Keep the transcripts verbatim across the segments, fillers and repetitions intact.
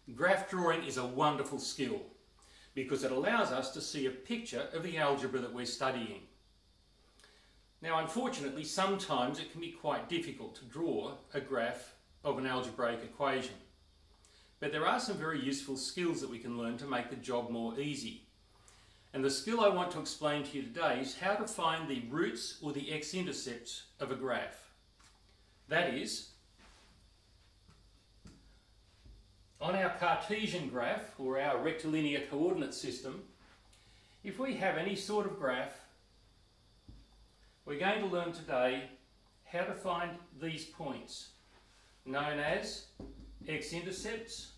Graph drawing is a wonderful skill because it allows us to see a picture of the algebra that we're studying. Now, unfortunately, sometimes it can be quite difficult to draw a graph of an algebraic equation. But there are some very useful skills that we can learn to make the job more easy. And the skill I want to explain to you today is how to find the roots or the x-intercepts of a graph. That is, on our Cartesian graph, or our rectilinear coordinate system, if we have any sort of graph, we're going to learn today how to find these points, known as x-intercepts,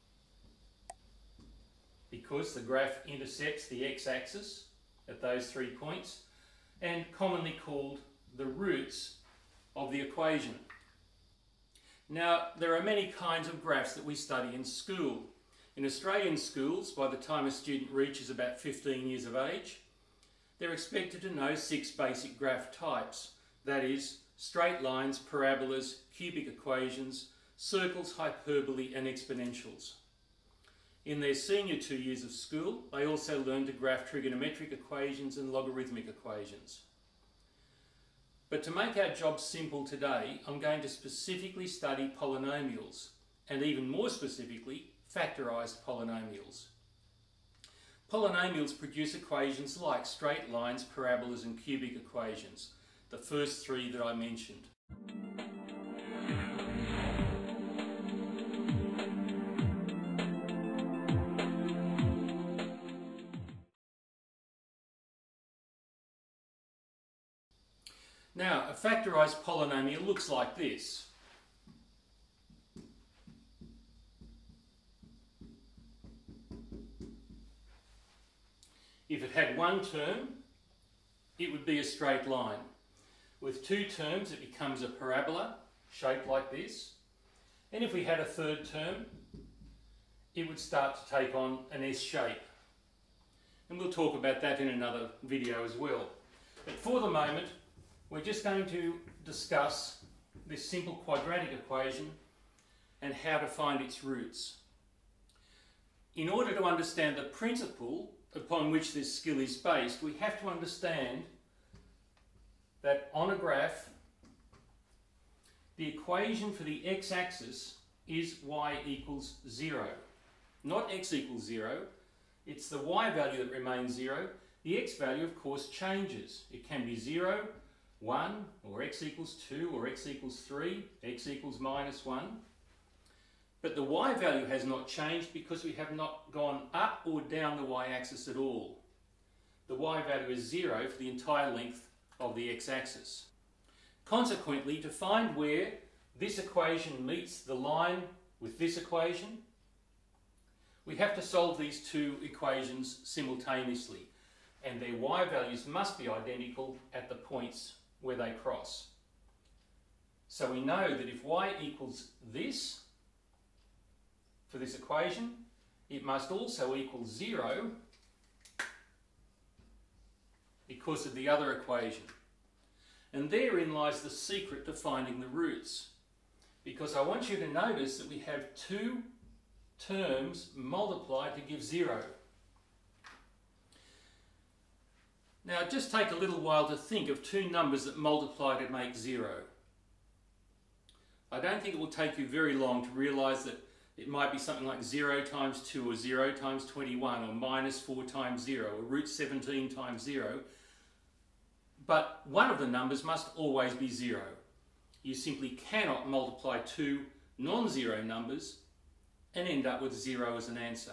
because the graph intercepts the x-axis at those three points, and commonly called the roots of the equation. Now, there are many kinds of graphs that we study in school. In Australian schools, by the time a student reaches about fifteen years of age, they're expected to know six basic graph types. That is, straight lines, parabolas, cubic equations, circles, hyperbole and exponentials. In their senior two years of school, they also learn to graph trigonometric equations and logarithmic equations. But to make our job simple today, I'm going to specifically study polynomials, and even more specifically, factorised polynomials. Polynomials produce equations like straight lines, parabolas and cubic equations, the first three that I mentioned. Now, a factorised polynomial looks like this. If it had one term, it would be a straight line. With two terms, it becomes a parabola, shaped like this. And if we had a third term, it would start to take on an S shape. And we'll talk about that in another video as well. But for the moment, we're just going to discuss this simple quadratic equation and how to find its roots. In order to understand the principle upon which this skill is based, we have to understand that on a graph, the equation for the x-axis is y equals zero. Not x equals zero, it's the y value that remains zero. The x value, of course, changes. It can be zero, one, or x equals two, or x equals three, x equals minus one. But the y value has not changed because we have not gone up or down the y-axis at all. The y value is zero for the entire length of the x-axis. Consequently, to find where this equation meets the line with this equation, we have to solve these two equations simultaneously, and their y values must be identical at the points where they cross. So we know that if y equals this for this equation, it must also equal zero because of the other equation. And therein lies the secret to finding the roots. Because I want you to notice that we have two terms multiplied to give zero. Now just take a little while to think of two numbers that multiply to make zero. I don't think it will take you very long to realise that it might be something like zero times two, or zero times twenty-one, or minus four times zero, or root seventeen times zero. But one of the numbers must always be zero. You simply cannot multiply two non-zero numbers and end up with zero as an answer.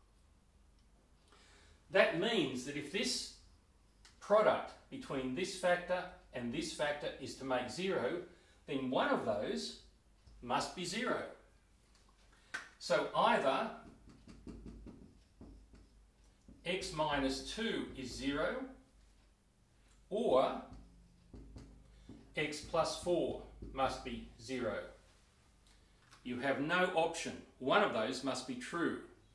That means that if this product between this factor and this factor is to make zero, then one of those must be zero. So either x minus two is zero, or x plus four must be zero. You have no option. One of those must be true.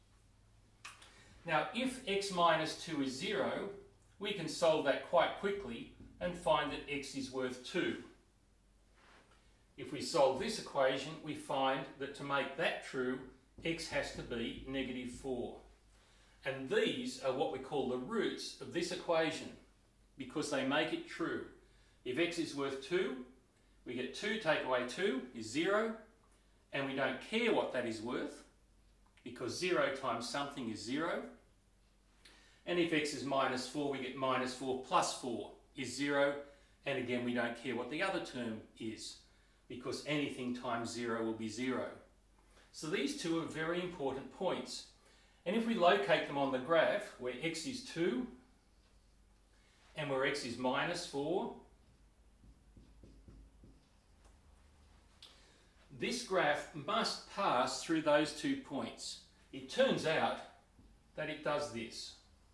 Now, if x minus two is zero, we can solve that quite quickly and find that x is worth two. If we solve this equation, we find that to make that true, x has to be negative four. And these are what we call the roots of this equation because they make it true. If x is worth two, we get two take away two is zero, and we don't care what that is worth because zero times something is zero. And if x is minus four, we get minus four plus four is zero, and again we don't care what the other term is because anything times zero will be zero. So these two are very important points. And if we locate them on the graph where x is two and where x is minus four, this graph must pass through those two points. It turns out that it does this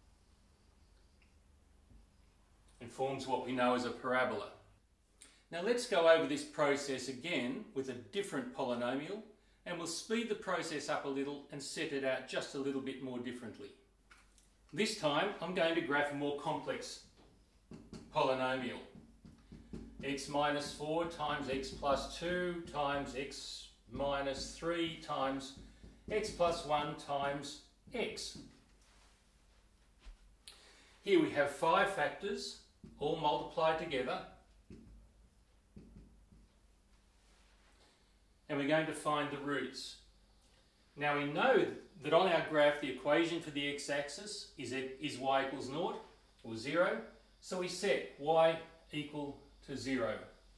and forms what we know as a parabola. Now let's go over this process again with a different polynomial, and we'll speed the process up a little and set it out just a little bit more differently. This time I'm going to graph a more complex polynomial. X minus four times x plus two times x minus three times x plus one times x. Here we have five factors all multiplied together, and we're going to find the roots. Now we know that on our graph the equation for the x-axis is, is y equals naught or zero, so we set y equal to zero.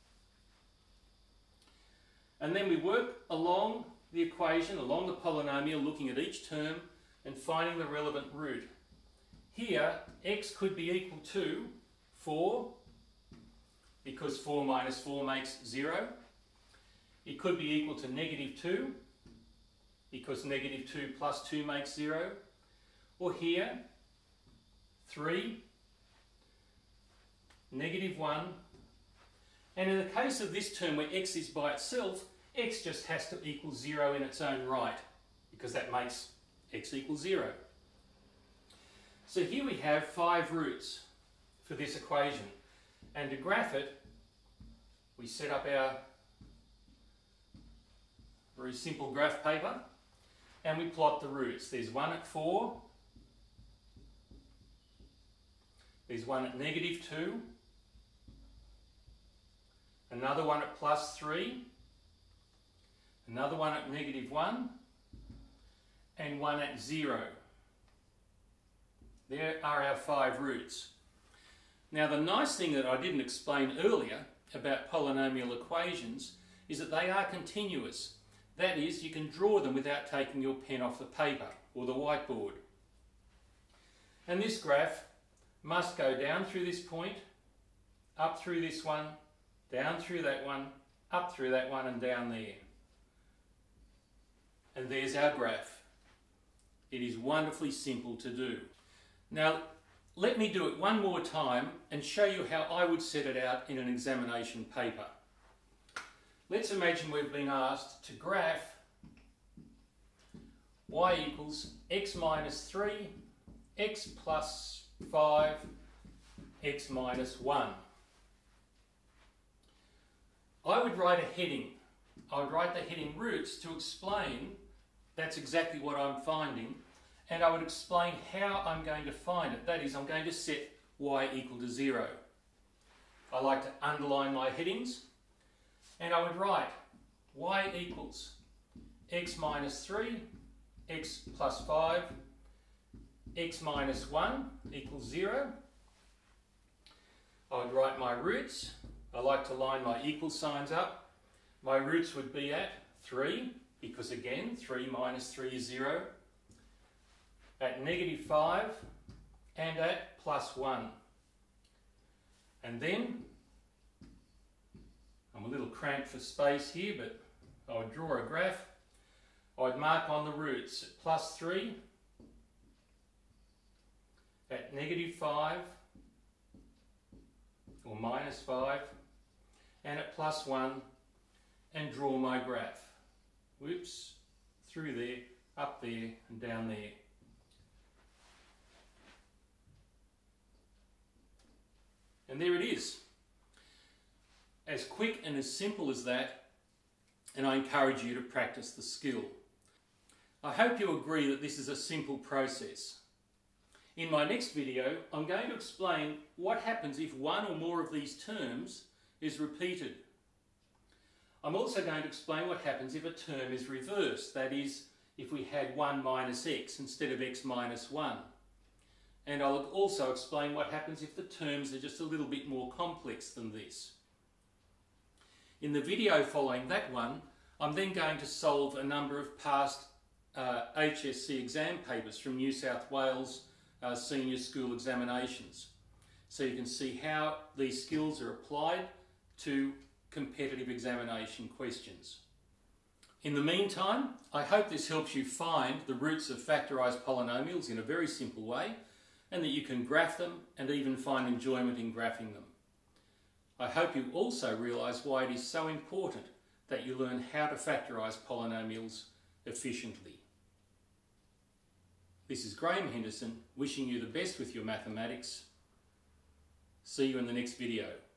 And then we work along the equation, along the polynomial, looking at each term and finding the relevant root. Here x could be equal to four because four minus four makes zero. It could be equal to negative two because negative two plus two makes zero. Or here, three, negative one. And in the case of this term where x is by itself, x just has to equal zero in its own right because that makes x equal zero. So here we have five roots for this equation. And to graph it, we set up our very simple graph paper and we plot the roots. There's one at four, there's one at negative two, another one at plus three, another one at negative one, and one at zero. There are our five roots. Now the nice thing that I didn't explain earlier about polynomial equations is that they are continuous. That is, you can draw them without taking your pen off the paper or the whiteboard. And this graph must go down through this point, up through this one, down through that one, up through that one, and down there. And there's our graph. It is wonderfully simple to do. Now, let me do it one more time and show you how I would set it out in an examination paper. Let's imagine we've been asked to graph y equals x minus three, x plus five, x minus one. I would write a heading. I would write the heading roots to explain that's exactly what I'm finding, and I would explain how I'm going to find it. That is, I'm going to set y equal to zero. I like to underline my headings, and I would write y equals x minus three, x plus five, x minus one equals zero. I would write my roots. I like to line my equal signs up. My roots would be at three, because again, three minus three is zero, at negative five, and at plus one. And then, I'm a little cramped for space here, but I would draw a graph. I'd mark on the roots at plus three, at negative five, or minus five, and at plus one, and draw my graph. Whoops, through there, up there, and down there. And there it is. As quick and as simple as that, and I encourage you to practice the skill. I hope you agree that this is a simple process. In my next video, I'm going to explain what happens if one or more of these terms is repeated. I'm also going to explain what happens if a term is reversed, that is, if we had one minus x instead of x minus one. And I'll also explain what happens if the terms are just a little bit more complex than this. In the video following that one, I'm then going to solve a number of past uh, H S C exam papers from New South Wales uh, senior school examinations. So you can see how these skills are applied to competitive examination questions. In the meantime, I hope this helps you find the roots of factorised polynomials in a very simple way, and that you can graph them and even find enjoyment in graphing them. I hope you also realise why it is so important that you learn how to factorise polynomials efficiently. This is Graham Henderson wishing you the best with your mathematics. See you in the next video.